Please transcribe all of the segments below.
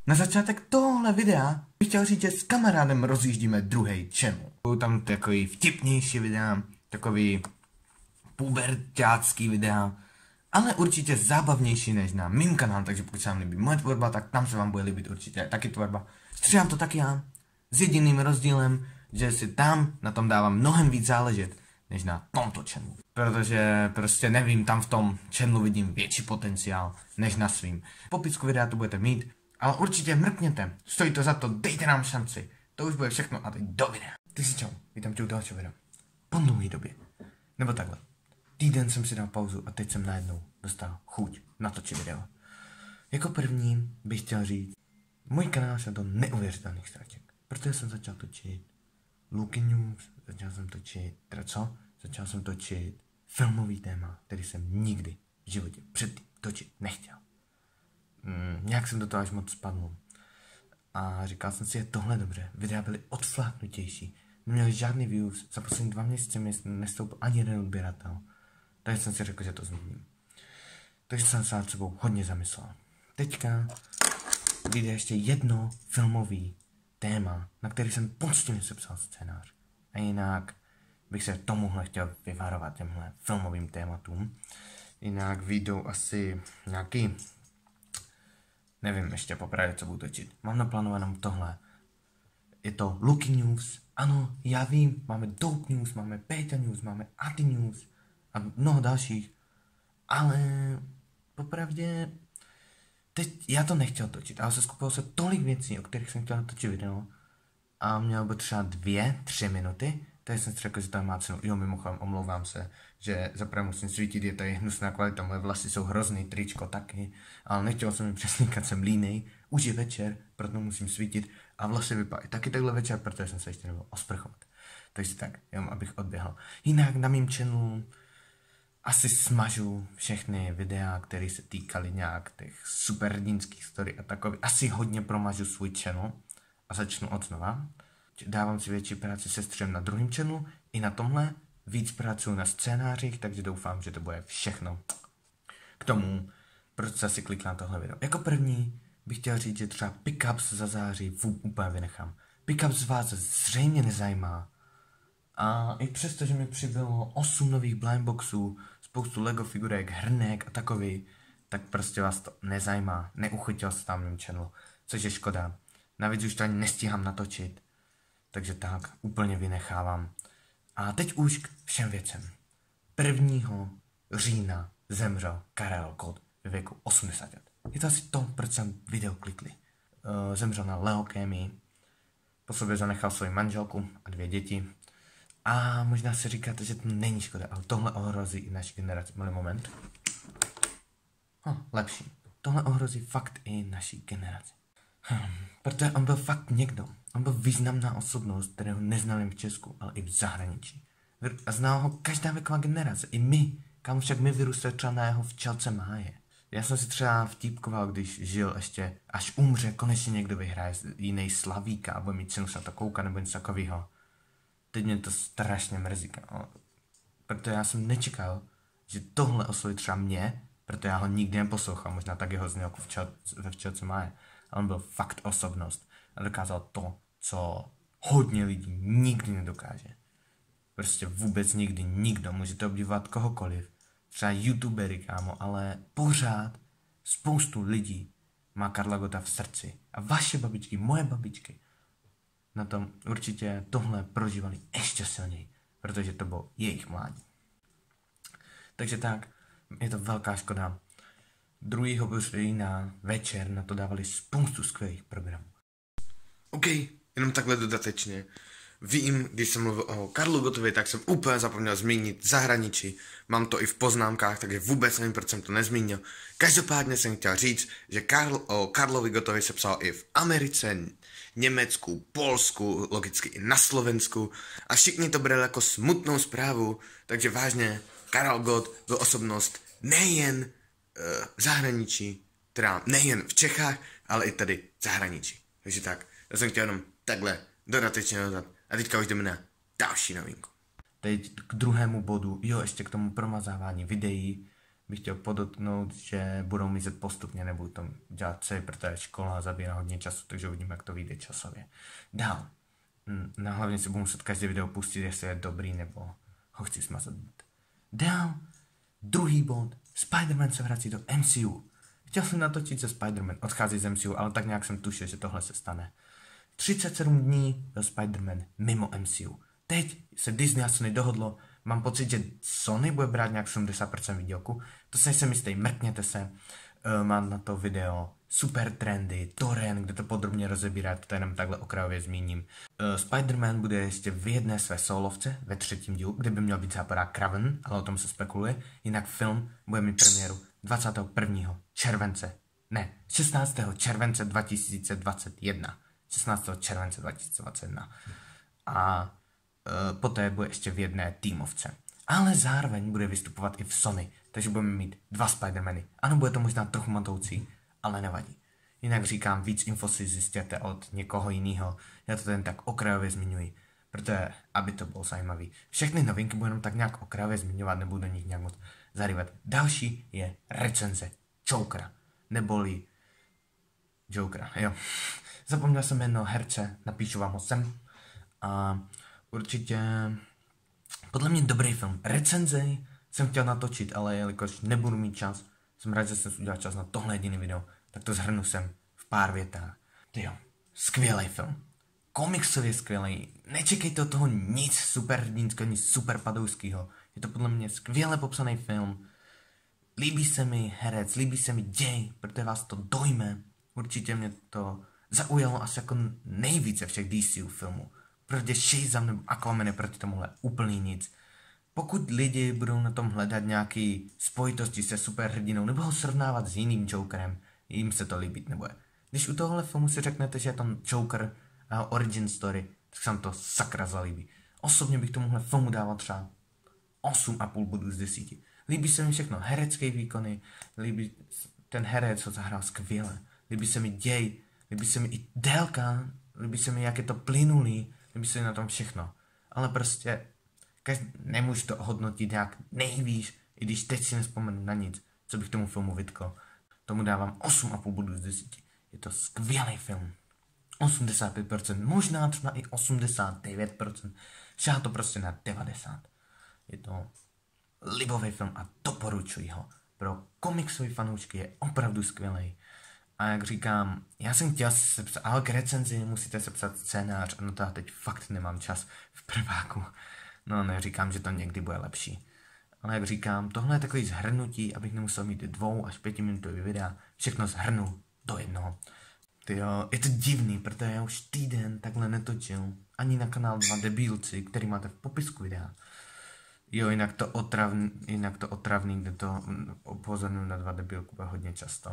Na začátek tohle videa bych chtěl říct, že s kamarádem rozjíždíme druhý channel. Jsou tam takový vtipnější videa, takový puberťácký videa, ale určitě zábavnější než na mým kanálu, takže pokud se vám líbí moje tvorba, tak tam se vám bude líbit určitě taky tvorba. Stříhám to taky já, s jediným rozdílem, že si tam na tom dávám mnohem víc záležet, než na tomto channelu. Protože prostě nevím, tam v tom channelu vidím větší potenciál, než na svým. V popisku videa to budete mít, ale určitě mrkněte, stojí to za to, dejte nám šanci. To už bude všechno a teď do videa. Ty si čau, vítám tě u dalšího videa. Po dlouhé době. Nebo takhle. Týden jsem si dal pauzu a teď jsem najednou dostal chuť natočit video. Jako první bych chtěl říct, můj kanál šel do neuvěřitelných ztraček. Protože jsem začal točit Luky News, začal jsem točit filmový téma, který jsem nikdy v životě předtím točit nechtěl. Nějak jsem do toho až moc spadl. A říkal jsem si, je tohle dobře. Videa byly odfláknutější. Neměli žádný views. Za poslední 2 měsíce mi nestoupil ani jeden odběratel. Takže jsem si řekl, že to změním. Takže jsem se nad sebou hodně zamyslel. Teďka vyjde ještě jedno filmový téma, na který jsem poctivě sepsal scénář. A jinak bych se tomuhle chtěl vyvarovat, těmhle filmovým tématům. Jinak vyjdou asi nějaký, nevím ještě popravdě, co budu točit. Mám naplánovanou tohle. Je to Luky News. Ano, já vím, máme Dope News, máme Péťa News, máme Ati News a mnoho dalších. Ale popravdě teď já to nechtěl točit, ale se skupilo se tolik věcí, o kterých jsem chtěl točit video. A mělo by třeba 2-3 minuty, takže jsem si řekl, že to má cenu. Jo, mimochodem, omlouvám se, že zaprvé musím svítit, je tady hnusná kvalita, moje vlasy jsou hrozný, tričko taky, ale nechtěl jsem mi přesníkat, jsem línej, už je večer, proto musím svítit a vlasy vypadají taky takhle večer, protože jsem se ještě nebyl osprchovat. Takže tak, jenom abych odběhal. Jinak na mým channelu asi smažu všechny videa, které se týkaly nějak těch superhrdinských story a takový. Asi hodně promažu svůj channel a začnu od znova. Dávám si větší práci se střem na druhém channelu i na tomhle. Víc pracuji na scénářích, takže doufám, že to bude všechno k tomu, proč se asi klikl na tohle video. Jako první bych chtěl říct, že třeba pickups za září úplně vynechám. Pickups z vás zřejmě nezajímá. A i přesto, že mi přibylo 8 nových blindboxů, spoustu Lego figurek, hrnek a takový, tak prostě vás to nezajímá. Neuchytil se tam mým channelu, což je škoda. Navíc už to ani nestíhám natočit. Takže tak, úplně vynechávám. A teď už k všem věcem. 1. října zemřel Karel Gott ve věku 80 let. Je to asi to, proč jsem video klikli. Zemřel na leukémii, po sobě zanechal svoji manželku a 2 děti. A možná si říkáte, že to není škoda, ale tohle ohrozí i naši generaci. Malý moment. Lepší. Tohle ohrozí fakt i naší generaci. Protože on byl fakt někdo. On byl významná osobnost, kterého neznal jen v Česku, ale i v zahraničí. A znala ho každá věková generace. I my. Kam však my vyrůstali třeba na jeho včelce Máje. Já jsem si třeba vtípkoval, když žil ještě, až umře, konečně někdo vyhraje jiný Slavíka a bude mít cenu se na to koukat nebo něco takového. Teď mě to strašně mrzí, protože já jsem nečekal, že tohle osloví třeba mě, protože já ho nikdy neposlouchal, možná tak jeho znělku ve včelce Máje. Ale on byl fakt osobnost a dokázal to, co hodně lidí nikdy nedokáže. Prostě vůbec nikdy nikdo, můžete obdivovat kohokoliv, třeba youtubery, kámo, ale pořád spoustu lidí má Karla Gotta v srdci. A vaše babičky, moje babičky, na tom určitě tohle prožívali ještě silněji, protože to bylo jejich mládí. Takže tak, je to velká škoda. 2. října večer na to dávali spoustu skvělých programů. OK, jenom takhle dodatečně. Vím, když jsem mluvil o Karlu Gottovi, tak jsem úplně zapomněl zmínit zahraničí. Mám to i v poznámkách, takže vůbec nevím, proč jsem to nezmínil. Každopádně jsem chtěl říct, že o Karlovi Gottovi se psal i v Americe, Německu, Polsku, logicky i na Slovensku a všichni to brali jako smutnou zprávu, takže vážně Karel Gott byl osobnost nejen v zahraničí, teda nejen v Čechách, ale i tady v zahraničí. Takže tak, já jsem chtěl jenom takhle dodatečně dodat. A teďka už jdeme na další novinku. Teď k druhému bodu, jo, ještě k tomu promazávání videí. bych chtěl podotknout, že budou mizet postupně, nebudu to dělat celý, protože škola zabírá hodně času, takže uvidím, jak to vyjde časově. Dál. Hlavně si budu muset každé video pustit, jestli je dobrý, nebo ho chci smazat. Dál. Druhý bod. Spider-Man se vrací do MCU. Chtěl jsem natočit se Spider-Man, odchází z MCU, ale tak nějak jsem tušil, že tohle se stane. 37 dní byl Spider-Man mimo MCU. Teď se Disney a Sony dohodlo, mám pocit, že Sony bude brát nějak 70% výdělku, to se nejsem jistý, mrkněte se, mám na to video super trendy, Torrent, kde to podrobně rozebírá, to jenom takhle okrajově zmíním. Spider-Man bude ještě v jedné své solovce ve 3. dílu, kde by měl být záporák Kraven, ale o tom se spekuluje, jinak film bude mít premiéru 21. července, ne, 16. července 2021. 16. července 2021. A poté bude ještě v jedné týmovce. Ale zároveň bude vystupovat i v Sony, takže budeme mít 2 Spider-Many. Ano, bude to možná trochu matoucí, ale nevadí. Jinak říkám, víc info si zjistěte od někoho jiného. Já to jen tak okrajově zmiňuji, protože aby to bylo zajímavý. Všechny novinky budu jenom tak nějak okrajově zmiňovat, nebudu do nich nějak moc zarývat. Další je recenze Jokera, neboli Jokera, jo. Zapomněl jsem jméno herce, napíšu vám ho sem. A určitě, podle mě dobrý film. Recenzi jsem chtěl natočit, ale jelikož nebudu mít čas, jsem rád, že jsem udělal čas na tohle jediný video, tak to zhrnu sem v pár větách. Jo, skvělý film. Komiksově skvělý. Nečekejte od toho nic super hrdinského, nic super padouského. Je to podle mě skvěle popsaný film. Líbí se mi herec, líbí se mi děj, protože vás to dojme. Určitě mě to zaujalo asi jako nejvíce všech DCU filmů. Protože Shazam nebo Aquaman je proti tomuhle úplný nic. Pokud lidi budou na tom hledat nějaký spojitosti se superhrdinou nebo ho srovnávat s jiným Jokerem, jim se to líbit nebude. Když u tohohle filmu si řeknete, že je tam Joker a origin story, tak se vám to sakra zalíbí. Osobně bych tomuhle filmu dával třeba 8,5 bodů z 10. Líbí se mi všechno, herecké výkony, líbí ten herec, ho zahrál skvěle, líbí se mi děj, líbí se mi i délka, líbí se mi, jak je to plynulý, líbí se mi na tom všechno. Ale prostě nemůžu to hodnotit nějak nejvíš, i když teď si nespomenu na nic, co bych tomu filmu vytkl. Tomu dávám 8,5 bodů z 10. Je to skvělý film. 85%, možná třeba i 89%. Šáhá to prostě na 90%. Je to libový film a doporučuji ho. Pro komiksové fanoušky je opravdu skvělý. A jak říkám, já jsem chtěl sepsat, ale k recenzi musíte sepsat scénář, a no to já teď fakt nemám čas v prváku. No neříkám, že to někdy bude lepší. Ale jak říkám, tohle je takový zhrnutí, abych nemusel mít 2 až 5 minutový videa, všechno zhrnu do jednoho. Tyjo, je to divný, protože já už týden takhle netočil, ani na kanál 2 Debilci, který máte v popisku videa. Jo, jinak to otravný, kde to upozorňuji na 2 Debilku bude hodně často.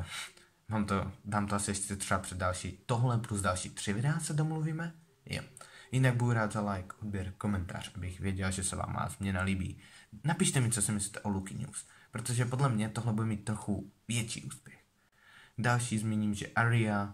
Dám to asi ještě třeba před další, tohle plus další 3 videa se domluvíme? Jo. Jinak budu rád za like, odběr, komentář, abych věděl, že se vám má změna líbí. Napište mi, co si myslíte o Lucky News, protože podle mě tohle bude mít trochu větší úspěch. Další zmíním, že Aria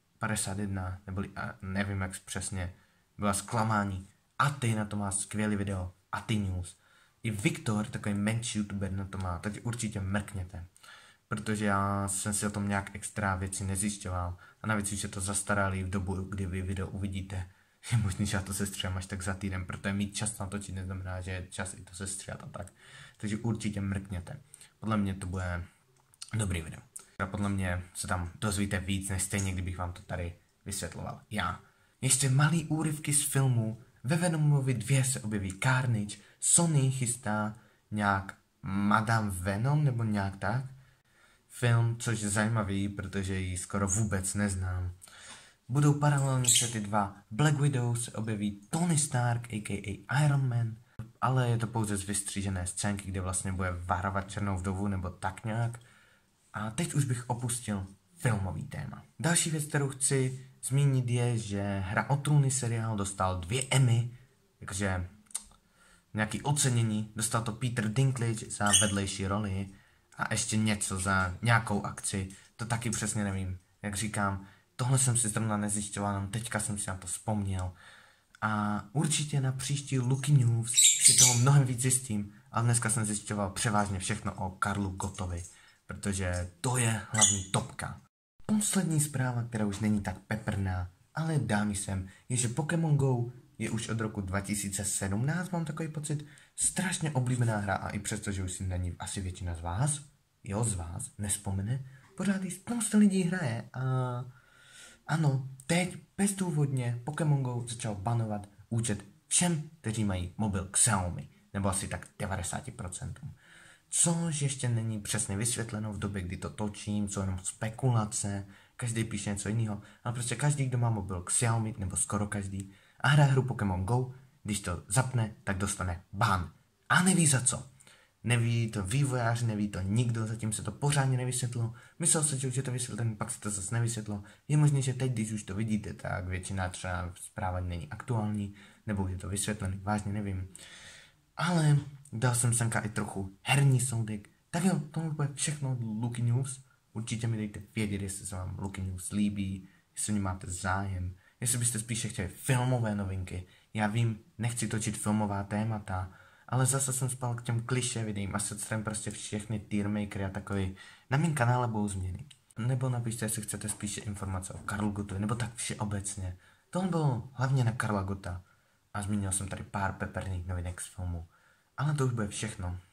51, neboli nevím jak přesně, byla zklamání. A ty na to má skvělý video, a ty News. I Viktor, takový menší youtuber, na to má, takže určitě mrkněte. Protože já jsem si o tom nějak extra věci nezjišťoval. A navíc už je to zastaralý v dobu, kdy vy video uvidíte. Je možný, že já to sestříhám až tak za týden, protože mít čas natočit neznamená, že je čas i to sestříhat a tak. Takže určitě mrkněte. Podle mě to bude dobrý video. A podle mě se tam dozvíte víc, než stejně, kdybych vám to tady vysvětloval já. Ještě malý úryvky z filmu. Ve Venomovi 2 se objeví Carnage. Sony chystá nějak Madame Venom, nebo nějak tak. Film, což je zajímavý, protože ji skoro vůbec neznám. Budou paralelně se ty 2. Black Widow se objeví Tony Stark, a.k.a. Iron Man, ale je to pouze z vystřížené scénky, kde vlastně bude varovat černou vdovu, nebo tak nějak. A teď už bych opustil filmový téma. Další věc, kterou chci zmínit, je, že Hra o trůny seriál dostal 2 Emmy, takže nějaký ocenění. Dostal to Peter Dinklage za vedlejší roli a ještě něco za nějakou akci. To taky přesně nevím. Jak říkám, tohle jsem si zrovna nezjišťoval, jenom teďka jsem si na to vzpomněl. A určitě na příští Lucky News si toho mnohem víc zjistím A dneska jsem zjišťoval převážně všechno o Karlu Gottovi, protože to je hlavní topka. Poslední zpráva, která už není tak peprná, ale dá mi sem, je, že Pokémon Go je už od roku 2017, mám takový pocit, strašně oblíbená hra a i přesto, že už si na ní asi většina z vás, nespomene, pořád jí spousta lidí hraje a ano, teď bezdůvodně Pokémon Go začal banovat účet všem, kteří mají mobil Xiaomi, nebo asi tak 90%. Což ještě není přesně vysvětleno v době, kdy to točím, co jenom spekulace, každý píše něco jiného, ale prostě každý, kdo má mobil Xiaomi, nebo skoro každý, a hraje hru Pokémon Go, když to zapne, tak dostane ban. A neví za co. Neví to vývojář, neví to nikdo, zatím se to pořádně nevysvětlo. Myslel se, že už je to vysvětlené, pak se to zase nevysvětlo. Je možné, že teď, když už to vidíte, tak většina třeba zpráva není aktuální, nebo už je to vysvětlené, vážně nevím. Ale dal jsem semka i trochu herní soudek. Tak jo, to bude všechno Lucky News. Určitě mi dejte vědět, jestli se vám Lucky News líbí, jestli mě máte zájem, jestli byste spíše chtěli filmové novinky. Já vím, nechci točit filmová témata, ale zase jsem spal k těm klišé videím a sestrem prostě všechny tiermakery a takový. Na mém kanále budou změny. Nebo napište, jestli chcete spíše informace o Karlu Gottovi, nebo tak všeobecně. Tohle bylo hlavně na Karla Gotta. A zmínil jsem tady pár peperných novinek z filmu. Ale to už bude všechno.